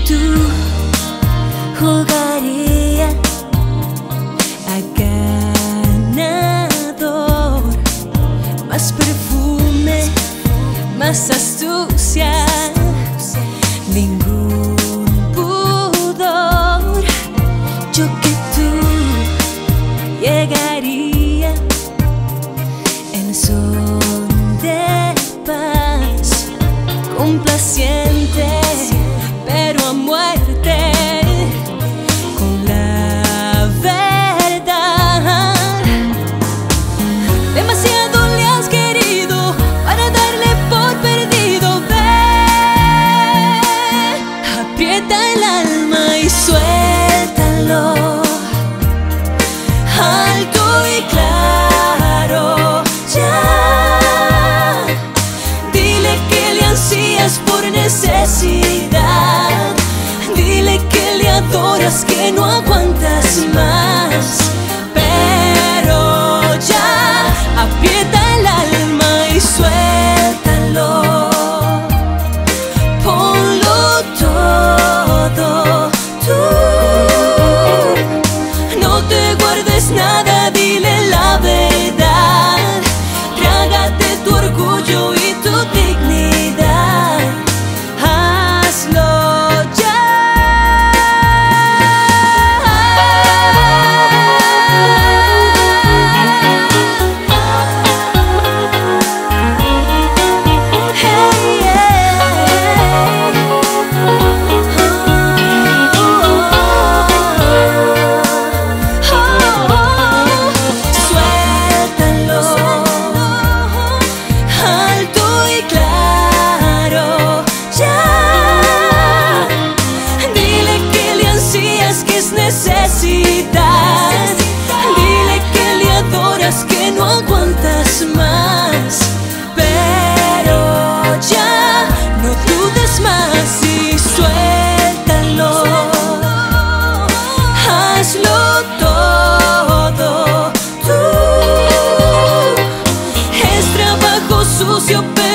tú jugaría a ganador. Más perfume, más astucia, ningún pudor. Yo que tú llegaría en son de paz, complaciente pero a muerte, con la verdad. Demasiado le has querido para darle por perdido. Ven, aprieta el alma y suéltalo alto y claro. Ya, dile que le ansías por necesidad. Dile que le adoras, que no aguantas más. Pero ya, aprieta el alma y suéltalo. Ponlo todo tú. No te guardes nada, dile la verdad. Trágate tu orgullo y tu dignidad. Hazlo ya. Hey, suéltalo alto y claro. Ya, dile que le ansías, que es necesidad. Dile que le adoras, que no aguantas más. Pero ya, no dudes más y suéltalo. Hazlo todo tú. Es trabajo sucio, pero